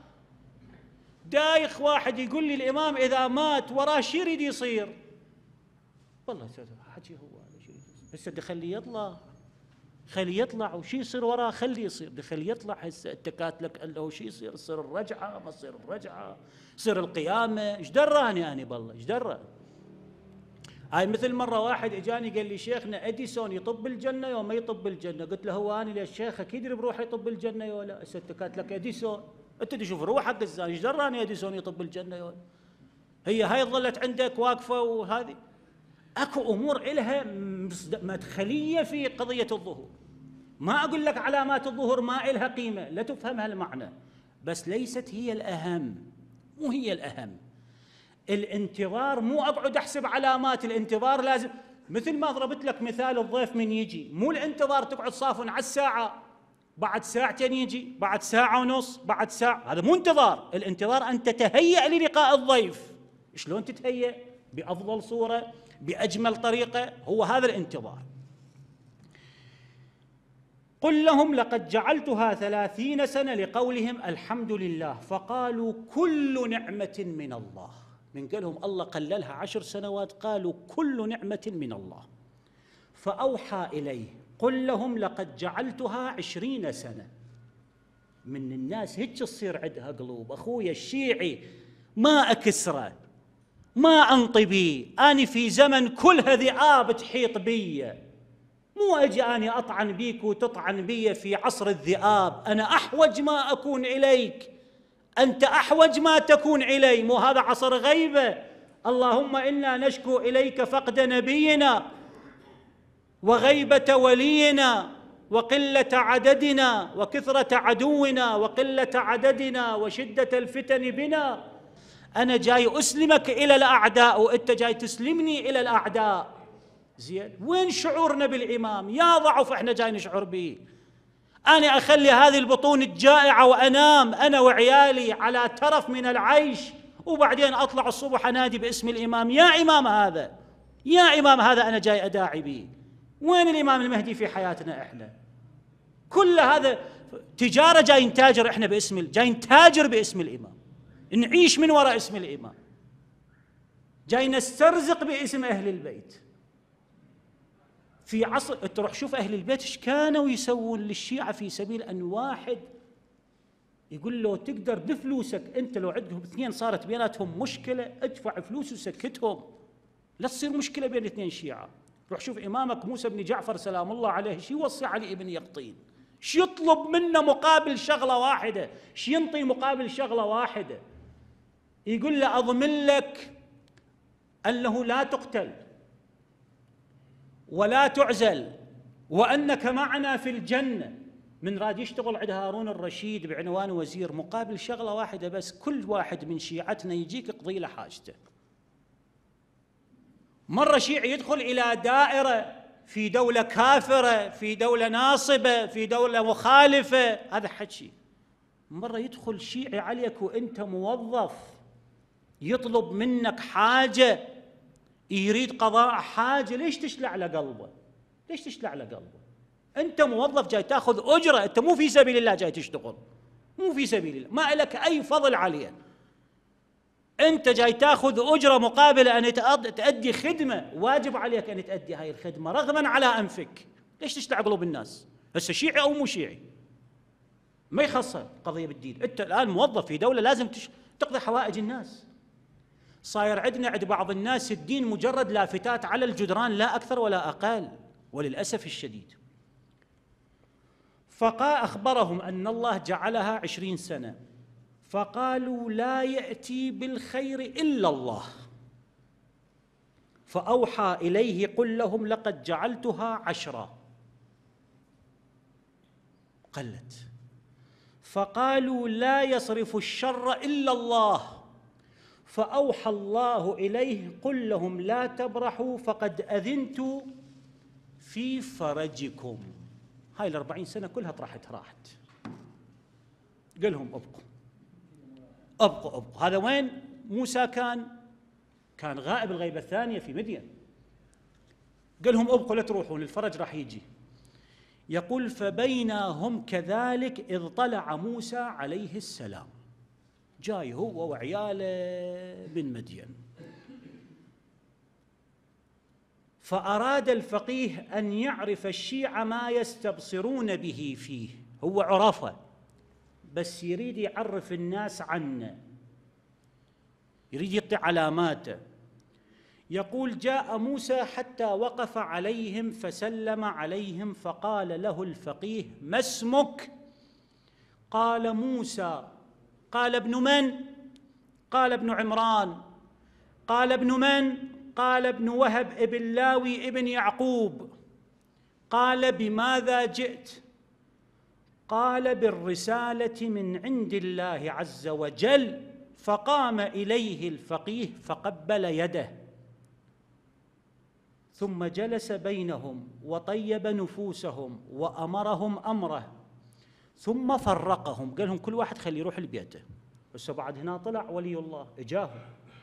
دايخ واحد يقول لي الامام اذا مات وراه شي يريد يصير، والله حكي هو هذا شيء، بس بدي خليه يطلع، خليه يطلع وشي يصير وراه خليه يصير، بدي خليه يطلع. هسه انت كاتلك له شي يصير، تصير الرجعه ما تصير الرجعه، تصير القيامه، ايش دراني انا بالله ايش دراني؟ هاي مثل مره واحد اجاني قال لي شيخنا اديسون يطب الجنه يوم ما يطب الجنه، قلت له هو انا للشيخ اكيد يدري بروحه يطب الجنه ولا؟ هسه انت كاتلك اديسون، انت تشوف روحك الزاني، ايش دراني اديسون يطب الجنه ولا؟ هي هاي ظلت عندك واقفه، وهذه اكو امور الها مدخليه في قضيه الظهور. ما اقول لك علامات الظهور ما الها قيمه، لا تفهم هالمعنى، بس ليست هي الاهم، مو هي الاهم. الانتظار مو اقعد احسب علامات، الانتظار لازم مثل ما ضربت لك مثال الضيف من يجي، مو الانتظار تقعد صافن على الساعه، بعد ساعتين يجي، بعد ساعه ونص، بعد ساعه، هذا مو انتظار. الانتظار ان تتهيأ للقاء الضيف. شلون تتهيأ؟ بافضل صوره، باجمل طريقه، هو هذا الانتظار. قل لهم لقد جعلتها ثلاثين سنة لقولهم الحمد لله، فقالوا كل نعمة من الله. من قالهم الله قللها عشر سنوات، قالوا كل نعمة من الله. فأوحى إليه قل لهم لقد جعلتها عشرين سنة. من الناس هيك تصير عندها قلوب، أخويا الشيعي ما أكسره ما أنطبي، أنا في زمن كلها ذئاب تحيط بي، مو أجي أنا أطعن بيك وتطعن بي في عصر الذئاب. أنا أحوج ما أكون إليك، أنت أحوج ما تكون إلي، مو هذا عصر غيبة. اللهم إنا نشكو إليك فقد نبينا وغيبة ولينا وقلة عددنا وكثرة عدونا وقلة عددنا وشدة الفتن بنا. أنا جاي أسلمك إلى الأعداء وأنت جاي تسلمني إلى الأعداء. زين، وين شعورنا بالإمام؟ يا ضعف احنا جاي نشعر به. أنا أخلي هذه البطون الجائعة وأنام أنا وعيالي على ترف من العيش، وبعدين أطلع الصبح أنادي باسم الإمام، يا إمام هذا، يا إمام هذا أنا جاي أداعي به. وين الإمام المهدي في حياتنا إحنا؟ كل هذا تجارة جاي نتاجر إحنا باسم، جاي نتاجر باسم الإمام، نعيش من وراء اسم الإمام، جاي نسترزق باسم أهل البيت. في عصر تروح شوف أهل البيت ايش كانوا يسوون للشيعة في سبيل أن واحد يقول له تقدر بفلوسك أنت لو عندهم اثنين صارت بيناتهم مشكلة ادفع فلوس وسكتهم، لا تصير مشكلة بين اثنين شيعة. روح شوف إمامك موسى بن جعفر سلام الله عليه شو يوصي علي ابن يقطين، شو يطلب منه مقابل شغلة واحدة، شو ينطي مقابل شغلة واحدة؟ يقول له أضمن لك أنه لا تقتل ولا تعزل وأنك معنا في الجنة. من راد يشتغل عند هارون الرشيد بعنوان وزير مقابل شغلة واحدة بس، كل واحد من شيعتنا يجيك يقضي له حاجته. مرة شيعي يدخل إلى دائرة في دولة كافرة، في دولة ناصبة، في دولة مخالفة، هذا حكي. مرة يدخل شيعي عليك وأنت موظف يطلب منك حاجة، يريد قضاء حاجة، ليش تشلع على قلبه؟ ليش تشلع على قلبه؟ أنت موظف جاي تأخذ أجرة، أنت مو في سبيل الله جاي تشتغل، مو في سبيل الله، ما لك أي فضل عليه. أنت جاي تأخذ أجرة مقابل أن تؤدي خدمة، واجب عليك أن تؤدي هاي الخدمة رغما على أنفك. ليش تشلع قلوب الناس؟ هسه شيعي أو مو شيعي ما يخصها قضية بالدين، أنت الآن موظف في دولة لازم تقضي حوائج الناس. صاير عندنا عند بعض الناس الدين مجرد لافتات على الجدران لا أكثر ولا أقل، وللأسف الشديد. فقا أخبرهم أن الله جعلها عشرين سنة، فقالوا لا يأتي بالخير إلا الله، فأوحى إليه قل لهم لقد جعلتها عشرا، قلت. فقالوا لا يصرف الشر إلا الله، فأوحى الله إليه قل لهم لا تبرحوا فقد أذنت في فرجكم. هاي الأربعين سنة كلها طرحت راحت، قال لهم ابقوا ابقوا ابقوا. هذا وين موسى كان؟ كان غائب الغيبة الثانية في مدين. قال لهم ابقوا لا تروحون، الفرج راح يجي. يقول فبينا هم كذلك إذ طلع موسى عليه السلام، جاي هو وعياله من مدين، فأراد الفقيه أن يعرف الشيعة ما يستبصرون به فيه، هو عرفه بس يريد يعرف الناس عنه، يريد يعطي علاماته. يقول جاء موسى حتى وقف عليهم فسلم عليهم، فقال له الفقيه ما اسمك؟ قال موسى. قال ابن من؟ قال ابن عمران. قال ابن من؟ قال ابن وهب ابن لاوي ابن يعقوب. قال بماذا جئت؟ قال بالرسالة من عند الله عز وجل. فقام إليه الفقيه فقبل يده، ثم جلس بينهم وطيب نفوسهم وأمرهم أمره، ثم فرقهم، قال لهم كل واحد خلي يروح لبيته. بس بعد هنا طلع ولي الله إجاهم.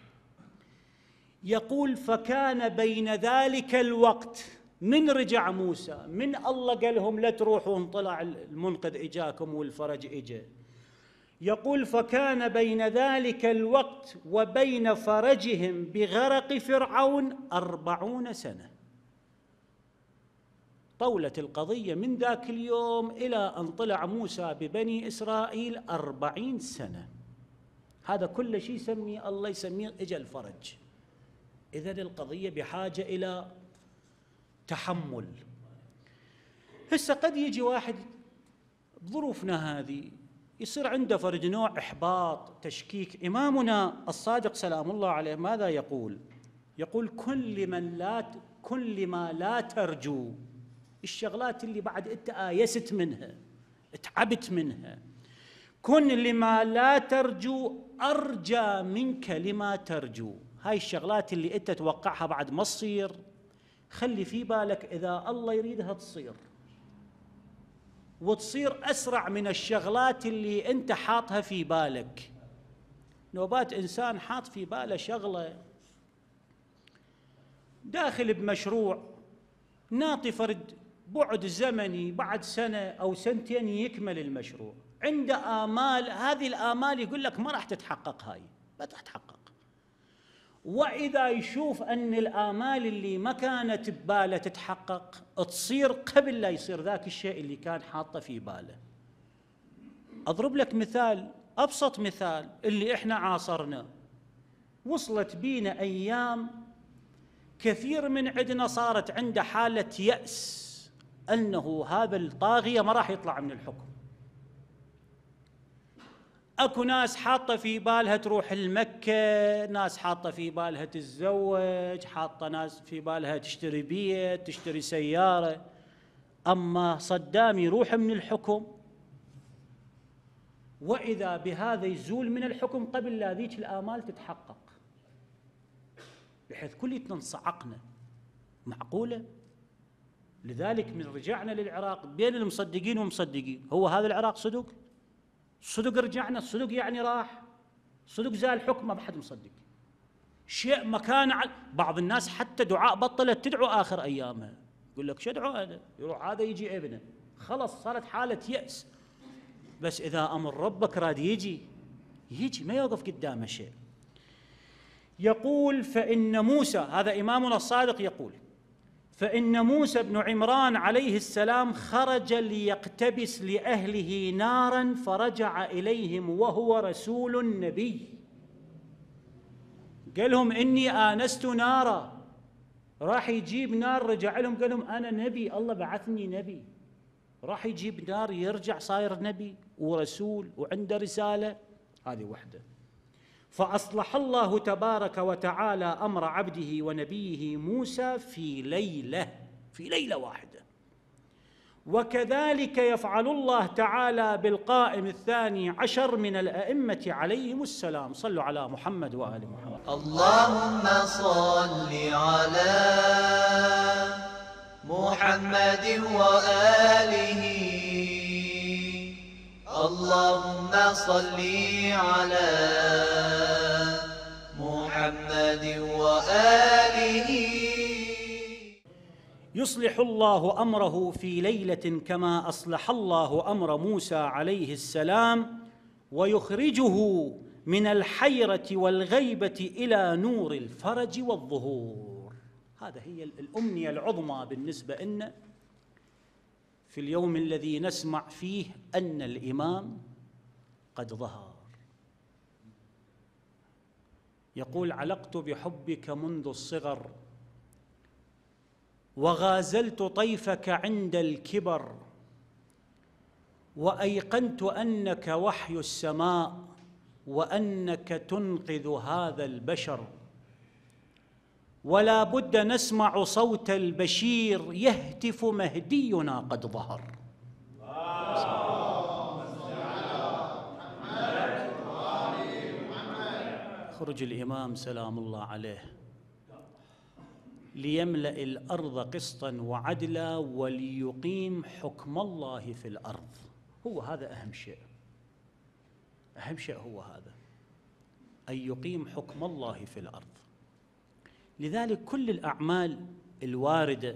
يقول فكان بين ذلك الوقت، من رجع موسى من الله قال لهم لا تروحون، طلع المنقذ إجاكم والفرج إجا. يقول فكان بين ذلك الوقت وبين فرجهم بغرق فرعون أربعون سنة. طولت القضية من ذاك اليوم إلى أن طلع موسى ببني إسرائيل أربعين سنة. هذا كل شيء يسميه الله يسميه إجا الفرج. إذن القضية بحاجة إلى تحمل. هسه قد يجي واحد بظروفنا هذه يصير عنده فرج نوع إحباط تشكيك. إمامنا الصادق سلام الله عليه ماذا يقول؟ يقول كل من لا كل ما لا ترجو، الشغلات اللي بعد أنت آيست منها تعبت منها، كن لما لا ترجو أرجى منك لما ترجو. هاي الشغلات اللي أنت توقعها بعد ما تصير خلي في بالك إذا الله يريدها تصير، وتصير أسرع من الشغلات اللي أنت حاطها في بالك. نوبات إنسان حاط في باله شغلة، داخل بمشروع ناطي فرد بعد زمني بعد سنة أو سنتين يكمل المشروع، عنده آمال، هذه الآمال يقول لك ما راح تتحقق، هاي ما راح تتحقق. وإذا يشوف أن الآمال اللي ما كانت بباله تتحقق تصير قبل لا يصير ذاك الشيء اللي كان حاطه في باله. أضرب لك مثال، أبسط مثال اللي إحنا عاصرنا. وصلت بينا أيام كثير من عندنا صارت عنده حالة يأس أنه هذا الطاغية ما راح يطلع من الحكم. اكو ناس حاطه في بالها تروح المكة، ناس حاطه في بالها تتزوج، حاطه ناس في بالها تشتري بيت، تشتري سيارة. اما صدام يروح من الحكم واذا بهذا يزول من الحكم قبل لا ذيك الآمال تتحقق، بحيث كليتنا انصعقنا. معقولة؟ لذلك من رجعنا للعراق بين المصدقين والمصدقين، هو هذا العراق صدق؟ صدق رجعنا؟ صدق يعني راح؟ صدق زال الحكم؟ ما بحد مصدق شيء مكان عل... بعض الناس حتى دعاء بطلت تدعو آخر أيامها، يقول لك شو أدعو أنا؟ يروح هذا يجي ابنه، خلص صارت حالة يأس. بس إذا أمر ربك راد يجي يجي ما يوقف قدامه شيء. يقول فإن موسى، هذا إمامنا الصادق يقول فإن موسى بن عمران عليه السلام خرج ليقتبس لأهله نارا فرجع إليهم وهو رسول النبي. قال لهم إني آنست نارا، راح يجيب نار، رجع لهم قال لهم أنا نبي، الله بعثني نبي. راح يجيب نار يرجع صاير نبي ورسول وعنده رسالة. هذه وحدة. فأصلح الله تبارك وتعالى أمر عبده ونبيه موسى في ليلة، في ليلة واحدة. وكذلك يفعل الله تعالى بالقائم الثاني عشر من الأئمة عليهم السلام. صلوا على محمد وآل محمد. اللهم صل على محمد وآله. اللهم صل على محمد وآله. يصلح الله أمره في ليلة كما أصلح الله أمر موسى عليه السلام، ويخرجه من الحيرة والغيبة إلى نور الفرج والظهور. هذا هي الأمنية العظمى بالنسبة لنا في اليوم الذي نسمع فيه أن الإمام قد ظهر. يقول: علقت بحبك منذ الصغر، وغازلت طيفك عند الكبر، وأيقنت أنك وحي السماء، وأنك تنقذ هذا البشر. ولا بد نسمع صوت البشير يهتف: مهدينا قد ظهر. خرج الإمام سلام الله عليه ليملأ الأرض قسطا وعدلا وليقيم حكم الله في الأرض. هو هذا أهم شيء، أهم شيء هو هذا، أن يقيم حكم الله في الأرض. لذلك كل الأعمال الواردة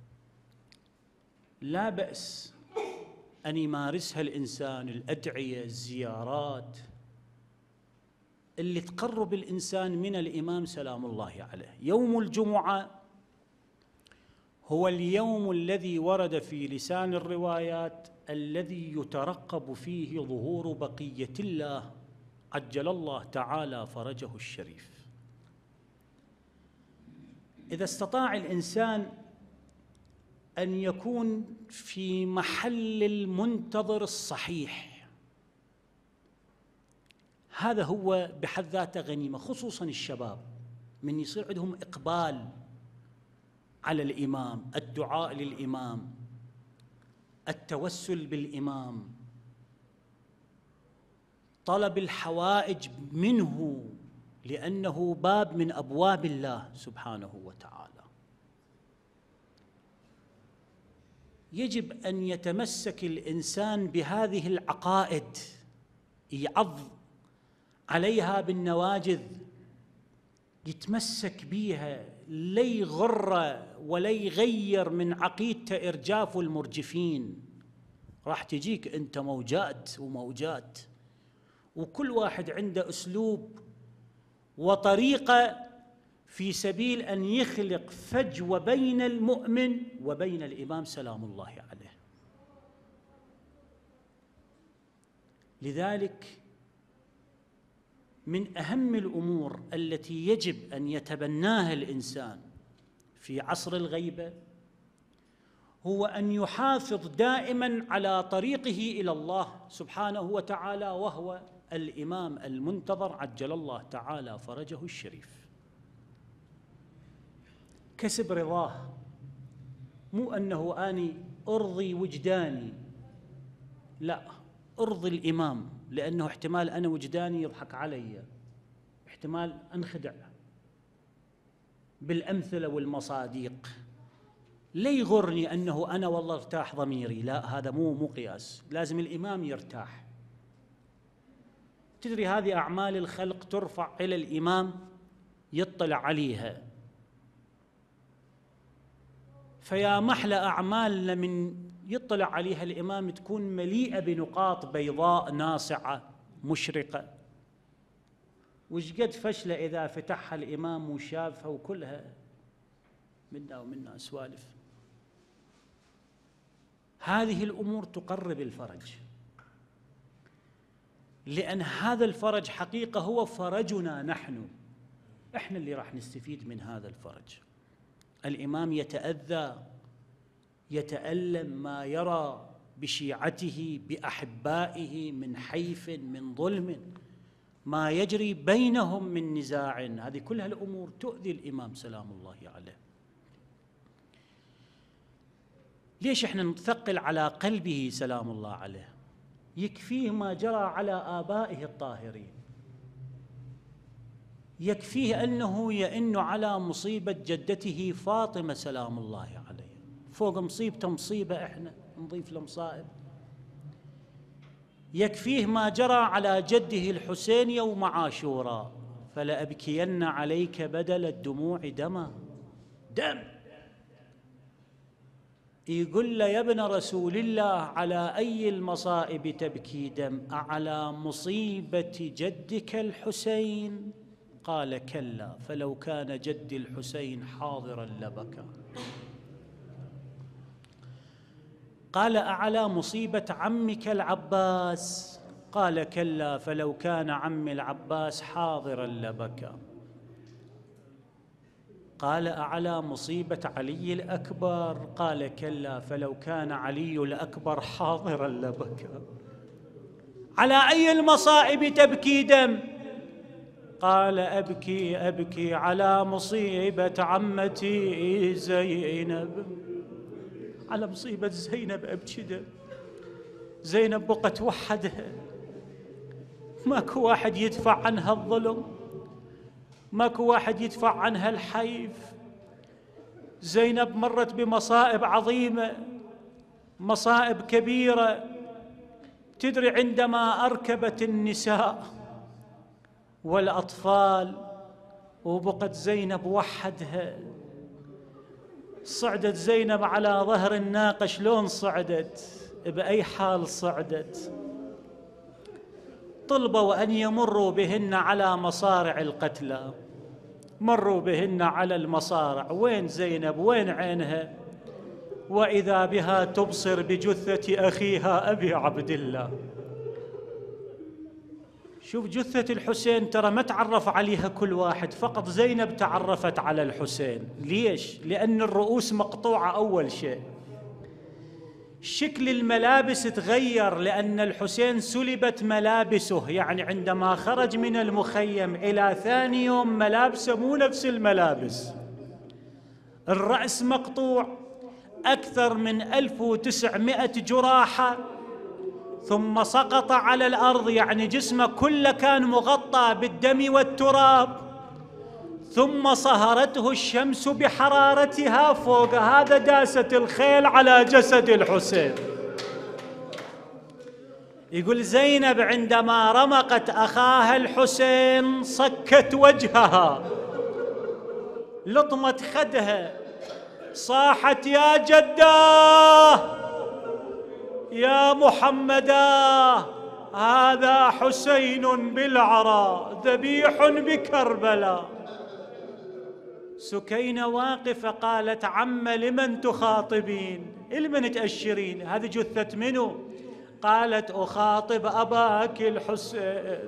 لا بأس أن يمارسها الإنسان، الأدعية، الزيارات اللي تقرب الإنسان من الإمام سلام الله عليه. يوم الجمعة هو اليوم الذي ورد في لسان الروايات الذي يترقب فيه ظهور بقية الله عجل الله تعالى فرجه الشريف. إذا استطاع الإنسان أن يكون في محل المنتظر الصحيح، هذا هو بحد ذاته غنيمة، خصوصاً الشباب، من يصير عندهم إقبال على الإمام، الدعاء للإمام، التوسل بالإمام، طلب الحوائج منه، لأنه باب من أبواب الله سبحانه وتعالى. يجب أن يتمسك الإنسان بهذه العقائد، يعض عليها بالنواجذ، يتمسك بيها، لا يغر ولا يغير من عقيدته إرجاف المرجفين. راح تجيك أنت موجات وموجات، وكل واحد عنده أسلوب وطريقة في سبيل أن يخلق فجوة بين المؤمن وبين الإمام سلام الله عليه. لذلك من أهم الأمور التي يجب أن يتبناها الإنسان في عصر الغيبة هو أن يحافظ دائماً على طريقه إلى الله سبحانه وتعالى، وهو الإمام المنتظر عجل الله تعالى فرجه الشريف. كسب رضاه، مو أنه أني أرضي وجداني، لا، أرضي الإمام، لأنه احتمال أنا وجداني يضحك علي، احتمال أنخدع بالأمثلة والمصاديق، لا يغرني أنه أنا والله ارتاح ضميري، لا، هذا مو مو قياس، لازم الإمام يرتاح. تدري هذه أعمال الخلق ترفع إلى الإمام يطلع عليها، فيا محلى أعمالنا من يطلع عليها الإمام تكون مليئة بنقاط بيضاء ناصعة مشرقة. وش قد فشلة إذا فتحها الإمام وشافها وكلها منا ومنا سوالف. هذه الأمور تقرب الفرج، لأن هذا الفرج حقيقة هو فرجنا نحن، احنا اللي راح نستفيد من هذا الفرج. الإمام يتأذى يتألم ما يرى بشيعته بأحبائه من حيف من ظلم، ما يجري بينهم من نزاع، هذه كلها الأمور تؤذي الإمام سلام الله عليه. ليش احنا نثقل على قلبه سلام الله عليه؟ يكفيه ما جرى على آبائه الطاهرين، يكفيه أنه يئن على مصيبة جدته فاطمة سلام الله عليه، فوق مصيبته مصيبة احنا نضيف له مصائب. يكفيه ما جرى على جده الحسين يوم عاشوراء، فلأبكين عليك بدل الدموع دما، دم. يقول له يا ابن رسول الله على أي المصائب تبكي دم؟ أعلى مصيبة جدك الحسين؟ قال كلا، فلو كان جدي الحسين حاضرا لبكى. قال أعلى مصيبة عمك العباس؟ قال كلا، فلو كان عمي العباس حاضرا لبكى. قال أعلى مصيبة علي الأكبر؟ قال كلا، فلو كان علي الأكبر حاضرا لبكى. على أي المصائب تبكي دم؟ قال أبكي أبكي على مصيبة عمتي زينب، على مصيبة زينب أبكي دم. زينب بقت وحدها، ماكو واحد يدفع عنها الظلم، ماكو واحد يدفع عنها الحيف. زينب مرت بمصائب عظيمة، مصائب كبيرة. تدري عندما أركبت النساء والأطفال وبقت زينب وحدها، صعدت زينب على ظهر الناقة. شلون صعدت؟ بأي حال صعدت؟ طلبوا أن يمروا بهن على مصارع القتلى، مروا بهن على المصارع. وين زينب؟ وين عينها؟ وإذا بها تبصر بجثة أخيها أبي عبد الله. شوف جثة الحسين ترى ما تعرف عليها كل واحد، فقط زينب تعرفت على الحسين. ليش؟ لأن الرؤوس مقطوعة أول شيء. شكل الملابس تغير لأن الحسين سلبت ملابسه، يعني عندما خرج من المخيم إلى ثاني يوم ملابسه مو نفس الملابس. الرأس مقطوع، أكثر من ألف وتسعمائة جراحة، ثم سقط على الأرض، يعني جسمه كله كان مغطى بالدم والتراب، ثم صهرته الشمس بحرارتها. فوق هذا داست الخيل على جسد الحسين. يقول زينب عندما رمقت أخاها الحسين صكت وجهها، لطمت خدها، صاحت يا جداه يا محمدا، هذا حسين بالعراء ذبيح بكربلاء. سكينة واقفة قالت عم لمن تخاطبين؟ لمن تأشرين؟ هذه جثة منو؟ قالت أخاطب أباك الحسين.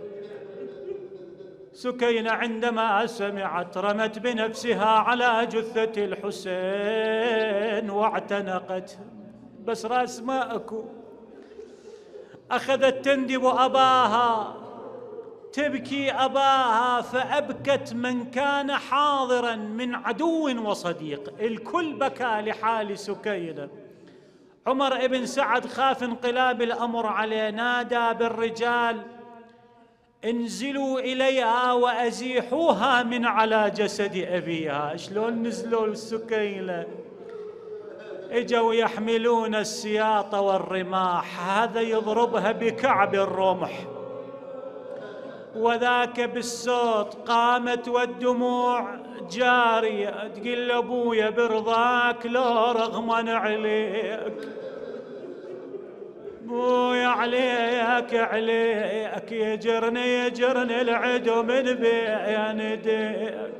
سكينة عندما سمعت رمت بنفسها على جثة الحسين واعتنقت، بس راس ما أكو. أخذت تندب أباها، تبكي أباها، فأبكت من كان حاضرا من عدو وصديق. الكل بكى لحال سكينة. عمر ابن سعد خاف انقلاب الأمر عليه، نادى بالرجال انزلوا إليها وأزيحوها من على جسد أبيها. شلون نزلوا السكينة؟ اجوا يحملون السياط والرماح، هذا يضربها بكعب الرمح وذاك بالصوت. قامت والدموع جارية تقول لأبويا برضاك لو رغما عليك، بويا عليك عليك، يجرني يجرني العدو من بين يديك.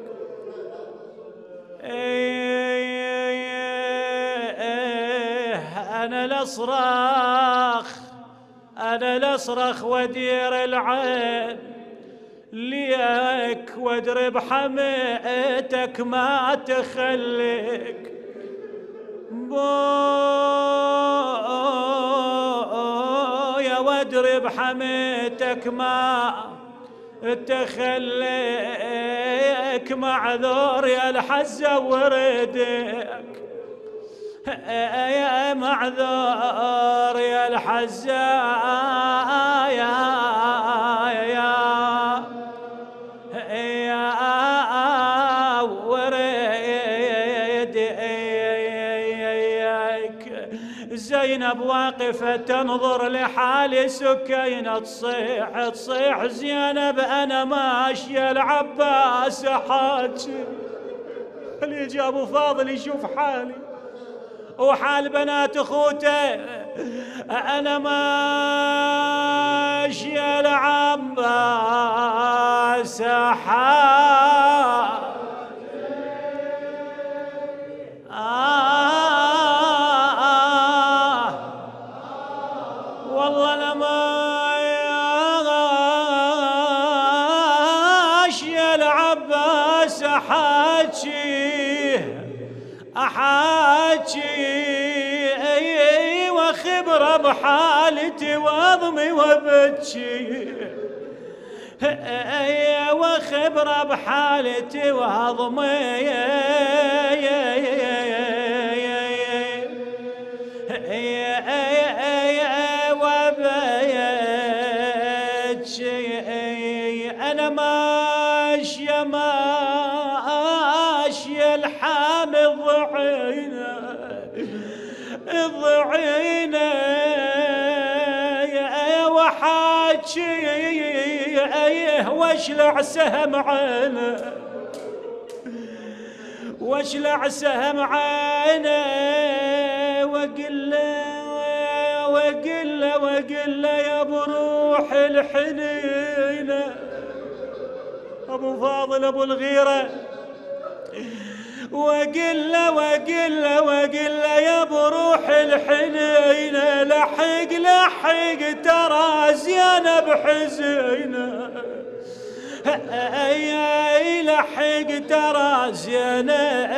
أنا لصراخ أنا لصرخ ودير العين، ليك وادري بحميتك ما تخليك بويا، وادري بحميتك ما تخليك معذور يا الحزة وردك، يا معذور يا الحزة يا يا يا وردك. زينب واقفة تنظر لحال سكينة تصيح تصيح زينب أنا ماشية العباس حاجي. اللي يجي أبو فاضل يشوف حالي وحال بنات أخوته، أنا ماشية العباس حاجي. والله أنا ماشية العباس أحاجي أحاجي وخبرة بحالتي وأضمي وبتشي، وخبرة بحالتي وأضمي أنا ماشية ماشية الحامل الضعينة الضعينة وحاجي واشلع سهم عينه واشلع سهم عينه وقل له وقل له وقل له يا بروح الحنينه ابو فاضل ابو الغيره، وقل له وقل له وقل له يا بروح الحنينه لحق لحق ترى زينب حزينه، اي لحق ترى زينب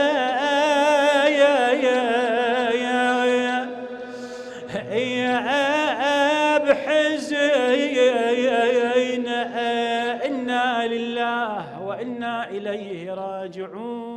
يا يا يا يا بحزينه. إنا لله وإنا إليه راجعون.